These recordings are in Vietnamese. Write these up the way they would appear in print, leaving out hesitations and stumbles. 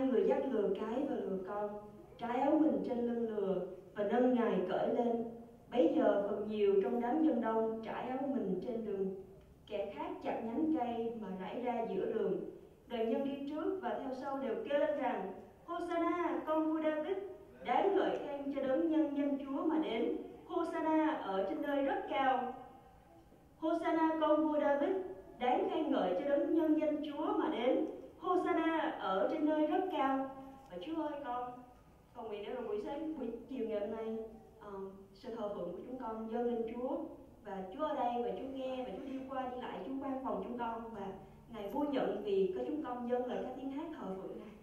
Hai người dắt lừa cái và lừa con, trải áo mình trên lưng lừa và nâng Ngài cởi lên. Bấy giờ phần nhiều trong đám dân đông trải áo mình trên đường, kẻ khác chặt nhánh cây mà rải ra giữa đường. Đoàn nhân đi trước và theo sau đều kêu lên rằng: Hosanna, con vua David, đáng ngợi khen cho đấng nhân danh Chúa mà đến. Hosanna ở trên nơi rất cao. Hosanna con vua David, đáng khen ngợi cho đấng nhân danh Chúa mà đến. Hosanna ở trên nơi rất cao. Và Chúa ơi, con nguyện để rồi buổi sáng, buổi chiều ngày hôm nay, sự thờ phượng của chúng con dâng lên Chúa. Và Chúa ở đây, và Chúa nghe, và Chúa đi qua đi lại, Chúa ban phòng chúng con. Và Ngài vui nhận vì có chúng con dâng lời các tiếng hát thờ phượng này.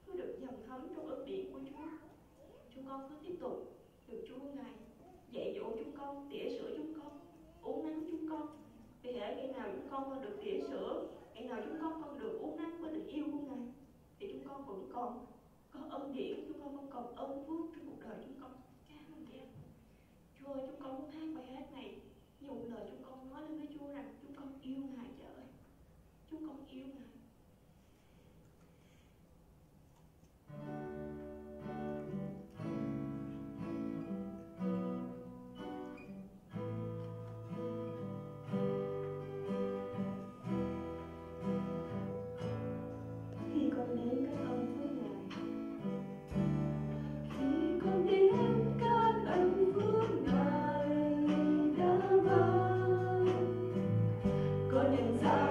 cứ được dầm thấm trong ơn điển của Chúa. Chúng con cứ tiếp tục được Chúa Ngài dạy dỗ chúng con, tỉa sữa chúng con, uốn nắn chúng con. Vì hễ ngày nào chúng con còn được tỉa sữa, ngày nào chúng con còn được uốn nắn với tình yêu của Ngài, thì chúng con vẫn còn có ân điển, chúng con vẫn còn ơn phước trong cuộc đời chúng con. Cảm ơn Chúa. Chúa ơi, chúng con muốn hát bài hát này dùng lời chúng con nói lên với Chúa rằng chúng con yêu Ngài. Trời ơi, chúng con yêu Ngài. Khi con đến các ơn với Ngài, khi con đến các ơn với Ngài đã ban, con nhận ra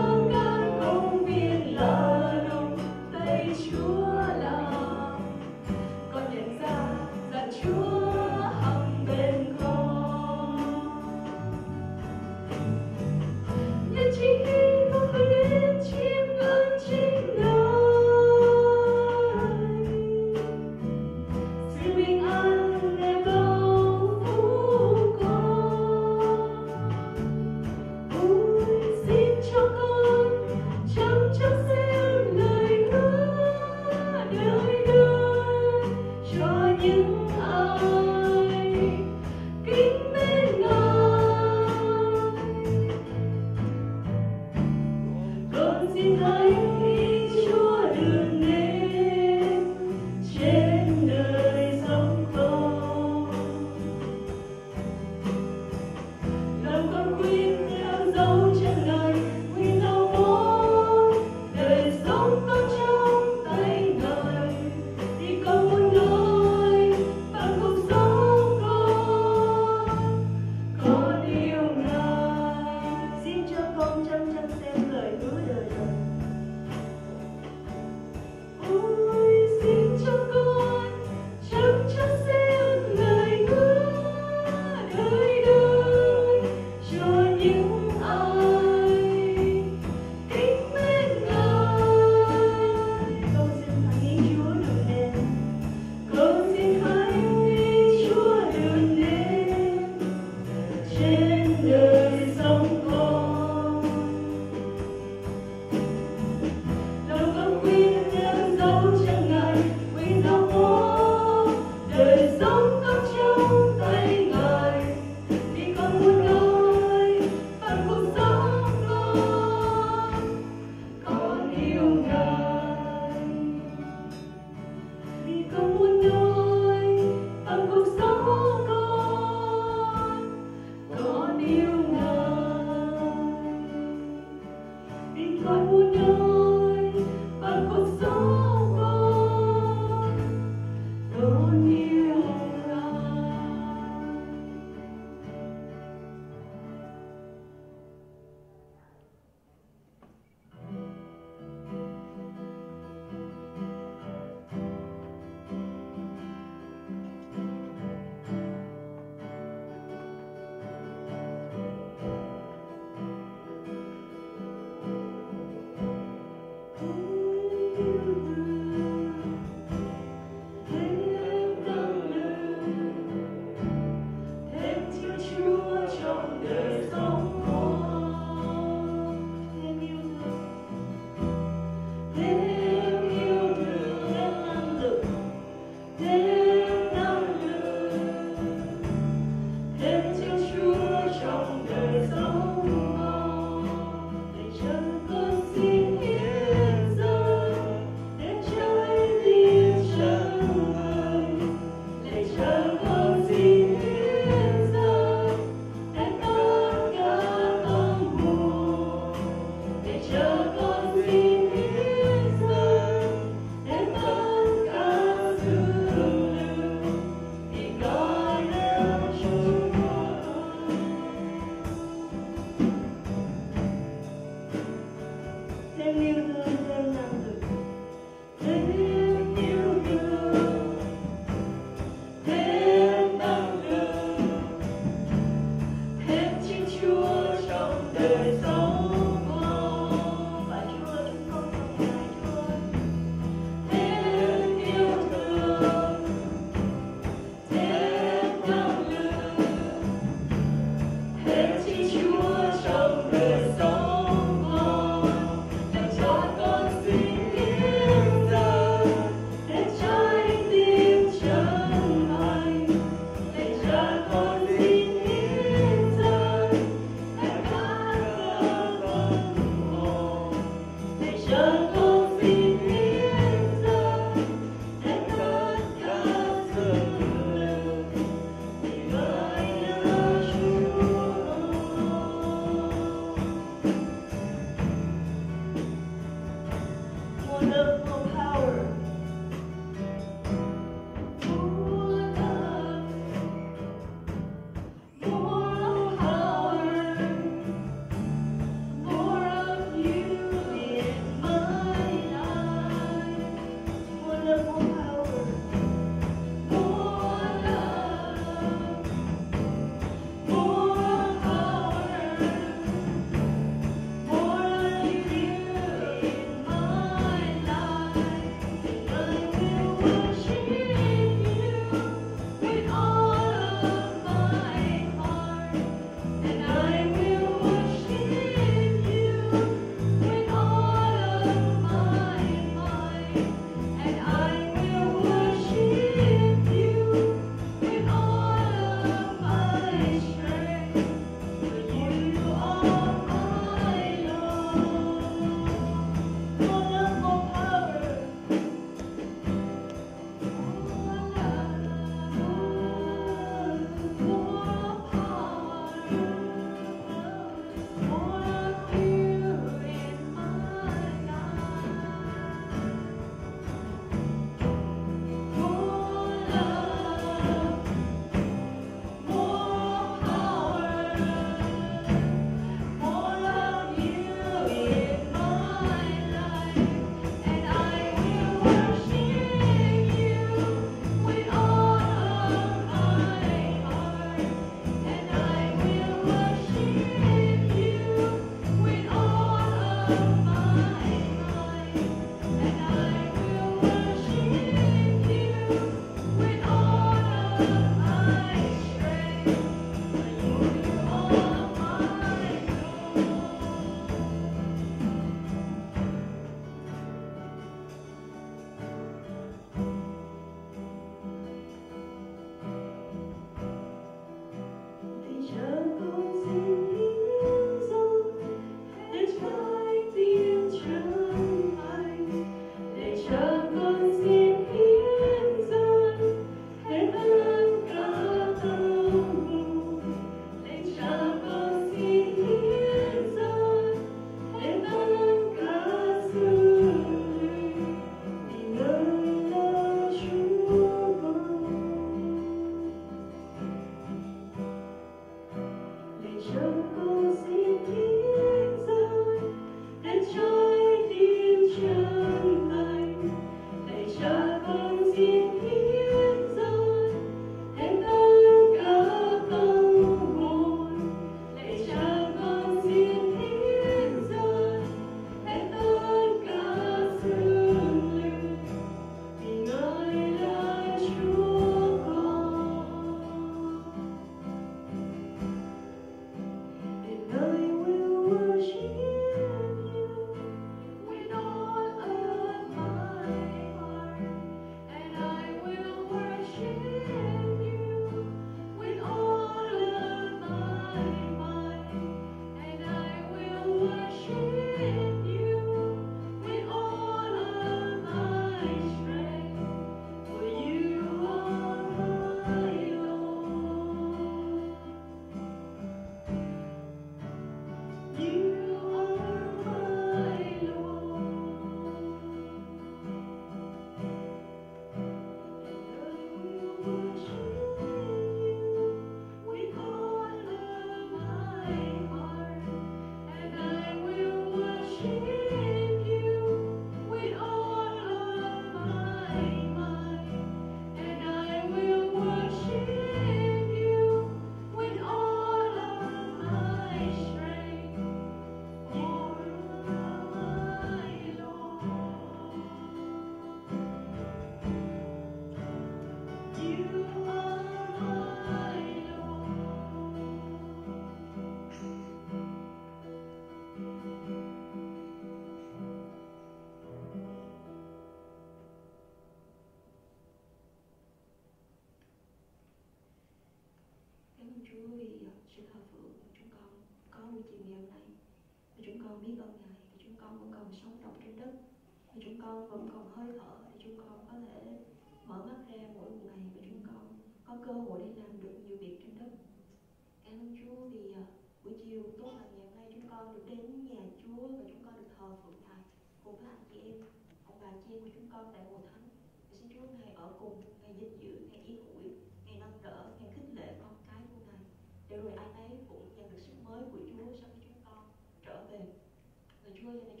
biết ơn Ngài thì chúng con vẫn còn sống động trên đất, thì chúng con vẫn còn hơi thở, thì chúng con có thể mở mắt ra mỗi một ngày và chúng con có cơ hội để làm được nhiều việc trên đất. Cảm ơn Chúa vì buổi chiều tốt lành ngày hôm nay chúng con được đến nhà Chúa và chúng con được thờ phượng Ngài cùng với anh chị em, ông bà chị em của chúng con tại hội thánh. Và xin Chúa Ngài ở cùng, Ngài gìn giữ, Ngài yên ủi, Ngài nâng đỡ, Ngài khích lệ con cái của Ngài, để rồi ai ấy cũng nhận được sức mới của Chúa sau khi chúng con trở về. Và Chúa cho nên